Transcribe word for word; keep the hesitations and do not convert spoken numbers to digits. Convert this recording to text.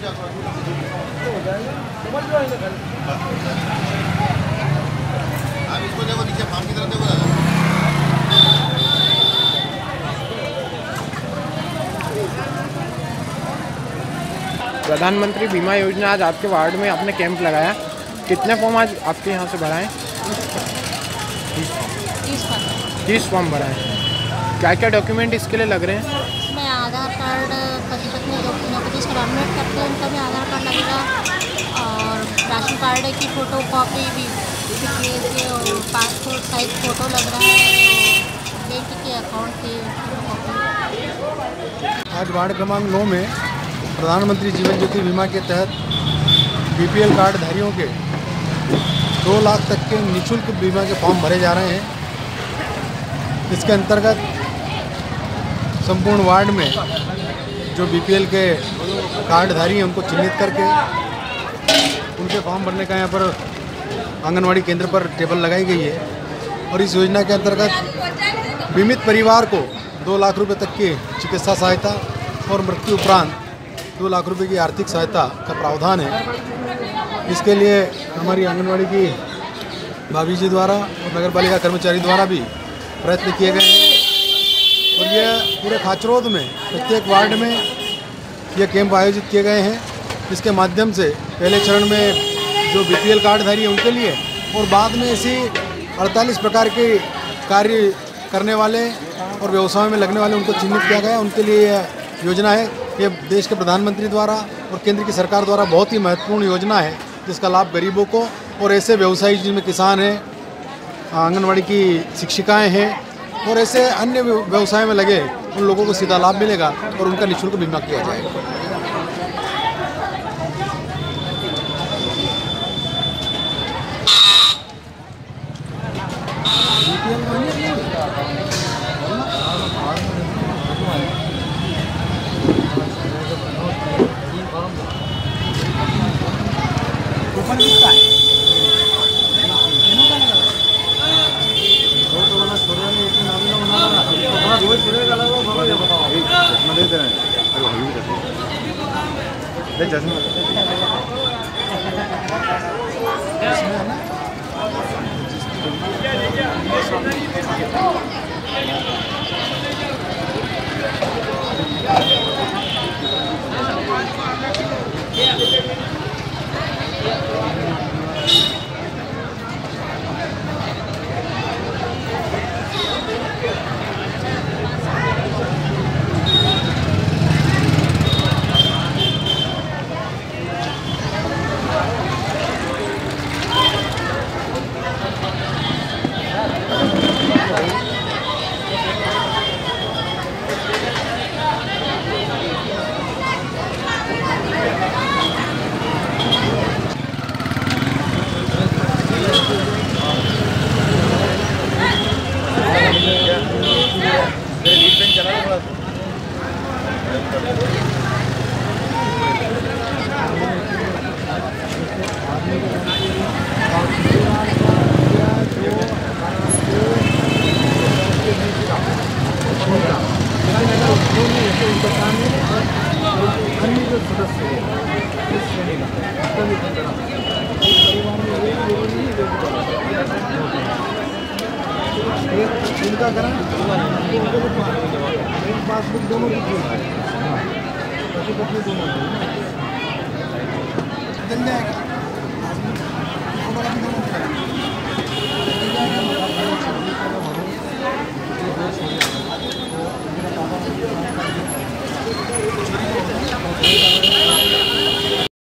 इसको देखो नीचे फार्म की तरफ देखो। प्रधानमंत्री बीमा योजना आज आपके वार्ड में आपने कैंप लगाया, कितने फॉर्म आज आपके यहाँ से भराएं? तीस फॉर्म भराएं। क्या क्या डॉक्यूमेंट इसके लिए लग रहे हैं? इसमें आधार कार्ड, पति पत्नी लोग जिसका डॉक्यूमेंट करते हैं उनका भी आधार कार्ड लगेगा, और राशन कार्ड की फ़ोटो कॉपी भी के और पासपोर्ट साइज फ़ोटो लग रहा है, बैंक के अकाउंट की फ़ोटो। आज वार्ड क्रमांक नौ में प्रधानमंत्री जीवन ज्योति बीमा के तहत बीपीएल कार्ड धारियों के दो लाख तक के निःशुल्क बीमा के फॉर्म भरे जा रहे हैं। इसके अंतर्गत संपूर्ण वार्ड में जो बीपीएल के कार्डधारी हैं उनको चिन्हित करके उनके फॉर्म भरने का यहाँ पर आंगनवाड़ी केंद्र पर टेबल लगाई गई है। और इस योजना के अंतर्गत बीमित परिवार को दो लाख रुपए तक की चिकित्सा सहायता और मृत्यु उपरांत दो लाख रुपए की आर्थिक सहायता का प्रावधान है। इसके लिए हमारी आंगनवाड़ी की भाभी जी द्वारा और नगर पालिका कर्मचारी द्वारा भी प्रयत्न किए गए हैं। और ये पूरे खाचरोद में प्रत्येक वार्ड में ये कैंप आयोजित किए गए हैं। इसके माध्यम से पहले चरण में जो बीपीएल कार्डधारी हैं उनके लिए, और बाद में इसी अड़तालीस प्रकार के कार्य करने वाले और व्यवसाय में लगने वाले उनको चिन्हित किया गया। उनके लिए यह योजना है। ये देश के प्रधानमंत्री द्वारा और केंद्र की सरकार द्वारा बहुत ही महत्वपूर्ण योजना है, जिसका लाभ गरीबों को और ऐसे व्यवसायी जिनमें किसान हैं, आंगनवाड़ी की शिक्षिकाएं हैं और ऐसे अन्य व्यवसाय में लगे उन लोगों को सीधा लाभ मिलेगा और उनका निःशुल्क बीमा किया जाएगा। इनका करा पासबुक दोनों की पति पत्नी दोनों